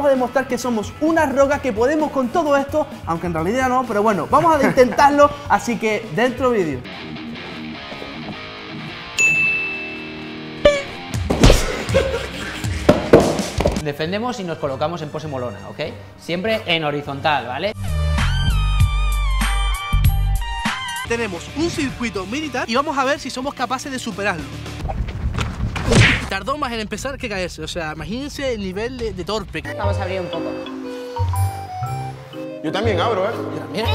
vamos a demostrar que somos unas rocas, que podemos con todo esto, aunque en realidad no, pero bueno, vamos a intentarlo, así que dentro vídeo. Defendemos y nos colocamos en pose molona, ¿ok? Siempre en horizontal, ¿vale? Tenemos un circuito militar y vamos a ver si somos capaces de superarlo. Tardó más en empezar que caerse, o sea, imagínense el nivel de torpe. Vamos a abrir un poco. Yo también abro, ¿eh? Yo también.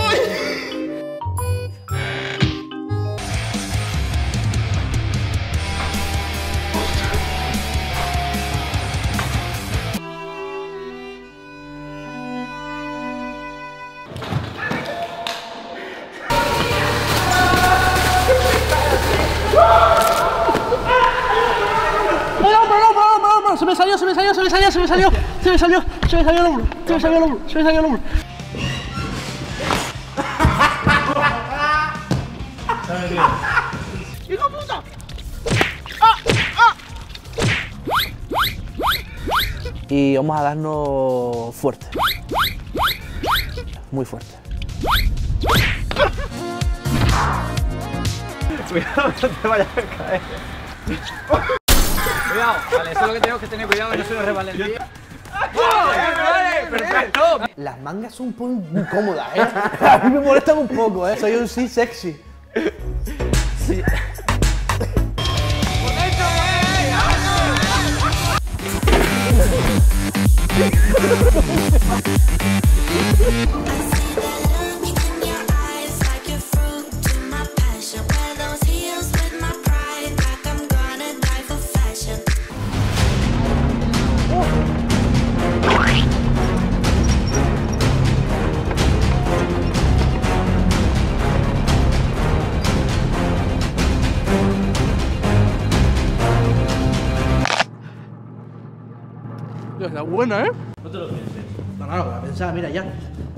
Se me salió el hombro. ¡Hijo de puta! Y vamos a darnos fuerte. Muy fuerte. Cuidado, no te vayas a caer. Cuidado, vale, eso es lo que tengo que tener cuidado que no se nos resbale el tío. ¡Vale! ¡Perfecto! Las mangas son un poco incómodas, ¿eh? A mí me molestan un poco, ¿eh? Soy un sí sexy. Sí. Dios, la buena, ¿eh? No te lo pienses. No, lo voy a pensar, mira, ya.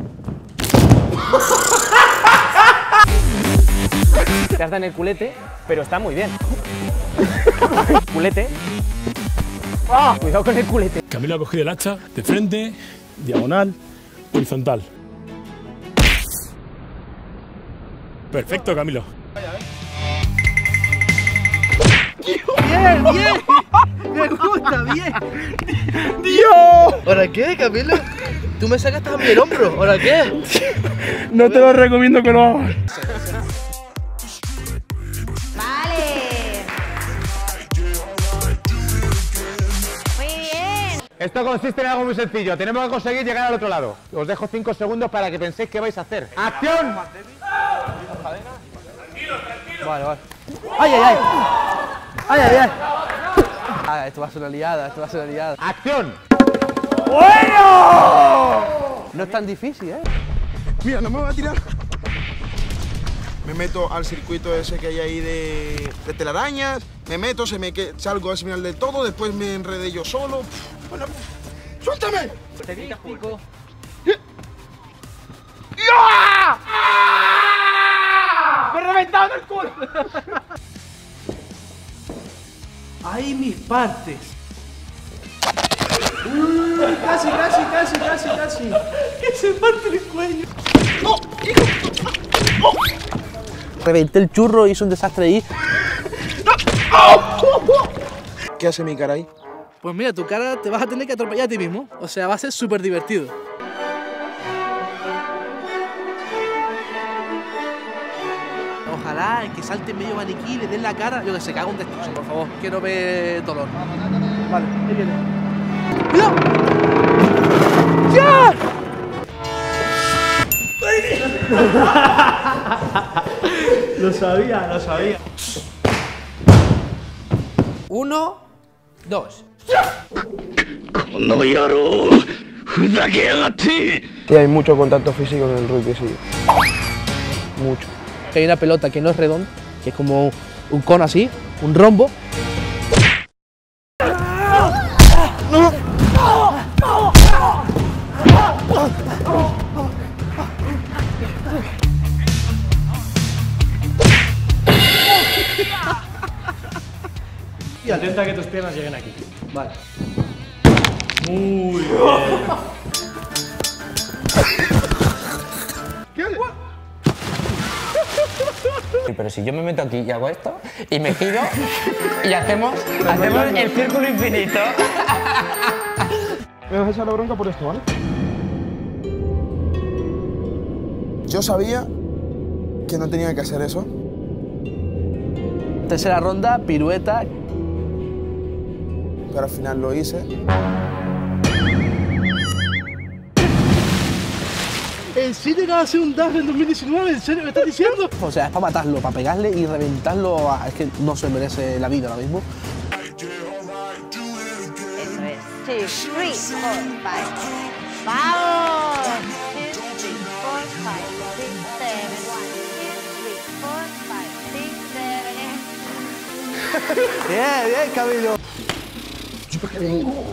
Te has dado en el culete, pero está muy bien. Culete. ¡Ah! Cuidado con el culete. Camilo ha cogido el hacha de frente, diagonal, horizontal. Perfecto, Camilo. ¡Bien, bien! ¡Me gusta, bien! ¡Dios! ¿Ahora qué, Camilo? Tú me sacaste a mí el hombro, ¿ahora qué? No te lo recomiendo que lo hagas. Vale. Muy bien. Esto consiste en algo muy sencillo. Tenemos que conseguir llegar al otro lado. Os dejo 5 segundos para que penséis qué vais a hacer. ¡Acción! Vale, vale. ¡Ay, ay, ay! ¡Ay, ay, ay! Ah, esto va a ser una liada, ¡Acción! ¡Bueno! No es tan difícil, ¿eh? Mira, no me voy a tirar. Me meto al circuito ese que hay ahí de telarañas. Me meto, salgo al final del todo. Después me enredé yo solo. Bueno, ¡suéltame! Te explico. ¡Me he reventado en el culo! ¡Ay, mis partes! Casi. Que se parte el cuello. ¡No! ¡No! Reventé el churro, hizo un desastre ahí. ¿Qué hace mi cara ahí? Pues mira, tu cara te vas a tener que atropellar a ti mismo. O sea, va a ser súper divertido. Ojalá el que salte medio maniquí, le den la cara, yo que sé, que haga un destrozo, por favor. Quiero ver dolor. Vale, ahí viene. ¡Cuidado! ¡Ya! Lo sabía. 1, 2. Sí, hay mucho contacto físico en el rugby, sí. Mucho. Hay una pelota que no es redonda, que es como un cono así, un rombo. Intenta que tus piernas lleguen aquí. Vale. Muy bien. Sí, pero si yo me meto aquí y hago esto, y me giro, y hacemos el círculo infinito. Me vas a echar la bronca por esto, ¿vale? Yo sabía que no tenía que hacer eso. Tercera ronda, pirueta. Pero al final lo hice. ¿En serio que vas a hacer un dash en 2019? ¿En serio me estás diciendo? O sea, es para matarlo, para pegarle y reventarlo. Es que no se merece la vida ahora mismo. Eso es. 2, 3, 4, 5. ¡Vamos! 2, 3, 4, 5, 6, 7, 1, 2, 3, 4, 5, 6, 7, Bien, bien, Camilo. ¿Yo para qué vengo?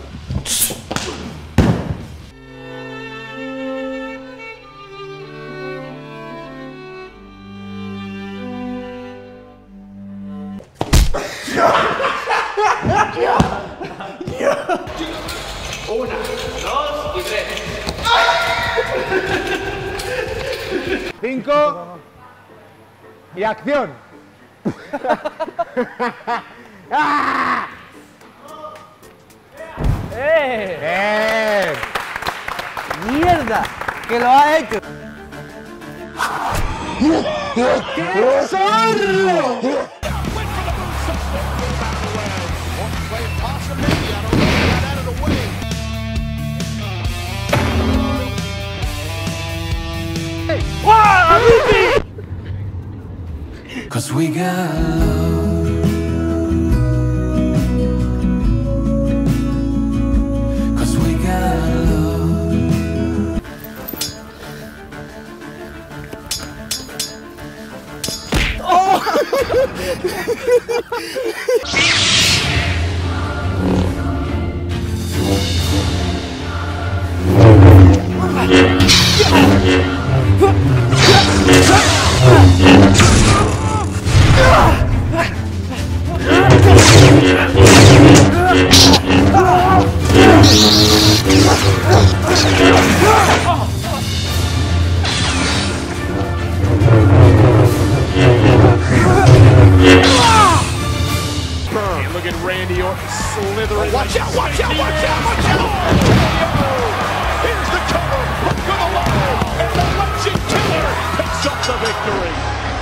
Una, dos y tres. 5 y acción. ¡Mierda! ¡Que lo has hecho! ¡Qué zorro! Cause we got love. Cause we got love. And look at Randy Orton slithering. Watch out, watch out, watch out, watch out! Here's the cover for the line, and the Legend Killer picks up the victory.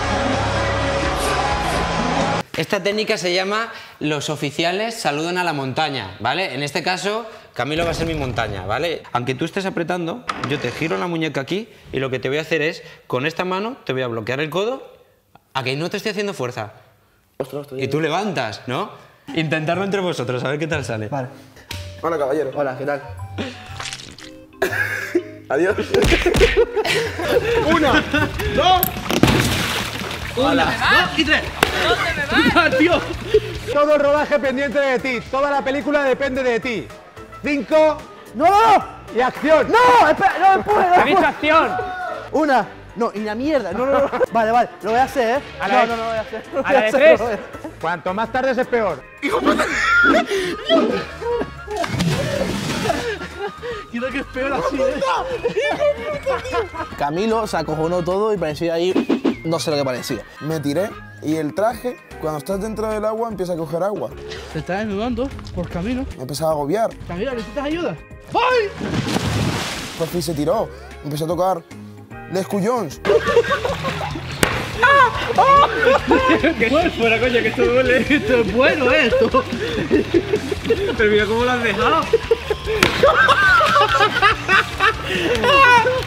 Esta técnica se llama los oficiales saludan a la montaña, ¿vale? En este caso, Camilo va a ser mi montaña, ¿vale? Aunque tú estés apretando, yo te giro la muñeca aquí y lo que te voy a hacer es, con esta mano, te voy a bloquear el codo, a que no te estoy haciendo fuerza. Y tú levantas, ¿no? Intentarlo entre vosotros, a ver qué tal sale. Vale. Hola, caballero. Hola, ¿qué tal? Adiós. 1, 2. Hola. 2 y 3. ¿Dónde me vas? Tío. Todo el rodaje pendiente de ti. Toda la película depende de ti. 5. ¡No, no, no! Y acción. ¡No! ¡Espera! ¡No empujes! ¿Ha dicho acción? Una. No, y la mierda. No, no, no. Vale, vale. Lo voy a hacer, ¿eh? A la No, no, no lo voy a hacer. A la de 3. Cuanto más tardes es peor. Quiero que es peor así, ¿eh? Camilo se acojonó todo y parecía ahí... No sé lo que parecía. Me tiré y el traje, cuando estás dentro del agua, empieza a coger agua. Se está desnudando por Camilo. Me empezaba a agobiar. Camilo, ¿necesitas ayuda? ¡Voy! Por fin se tiró. Empezó a tocar Les Cuyons. Fuera, coño, que esto duele. Esto es bueno, esto. Pero mira cómo lo has dejado.